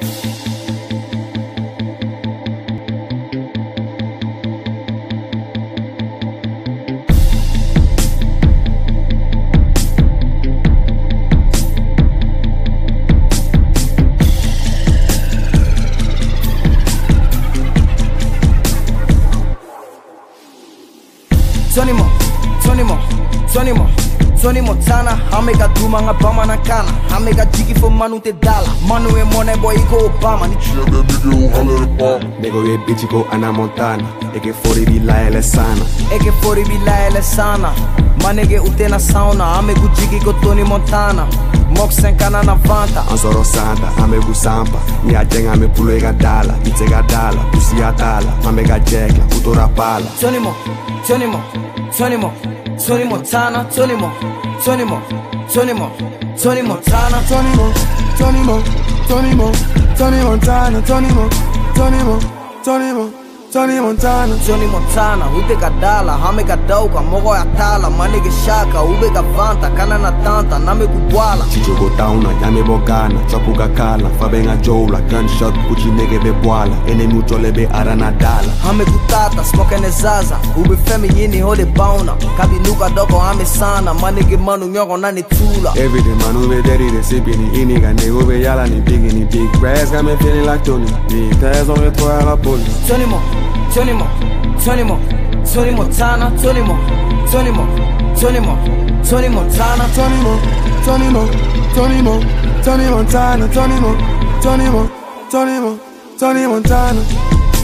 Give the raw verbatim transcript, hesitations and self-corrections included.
Tony Mo, Tony Mo, Tony Mo, Tony Montana. Hamega duma nga bama na kana. Hamega jigi for manu te dala. Manu e money boy iko Obama. Ni Chega nigga o halere pa. Nego ye bitch go Anna Montana. Eke forty bi la ele sana. Eke forty bi la ele sana. Manege utena sauna. Hamegu jigi ko Tony Montana. Moxen kana na vanta. Ansoro santa, hamegu sampa. Ni ajenga me pulo ega dala. Itega dala, pusi atala. Hamega jekla, utora pala. Tony Mo, Tony Mo, Tony Mo, Tony Montana. Tony Mo, Tony Mo, Tony Mo, Tony Montana. Tony Mo, Tony Mo, Tony Mo, Tony Montana. Tony Mo, Tony Mo, Tony Mo, Tony Montana. Tony Montana, ute kadala, hame kadauka, mogo ya tala, manege shaka, ube kavanta, kana na tanta, name kubwala. Chichogo tauna, yame bogana, chapuga kala, fabenga joula, gunshot, kuchi nege be bwala, enemy uchole be arana dala. Hame kutata, smoke ne zaza, ube femi yini hode bauna, kabi nuka doko hame sana, manege manu nyongo nani tula. Everyday manu be dirty, de sipini, iniga nego be yala ni big ni big brass, got me feeling like Tony, the tires on the toy la police. Tony Mo, Tony Mo, Tony Mo, Tony Montana. Tony Mo, Tony Mo, Tony Mo, Tony Montana. Tony Mo, Tony Mo, Tony Mo, Tony Montana. Tony Mo, Tony Mo, Tony Mo, Tony Montana.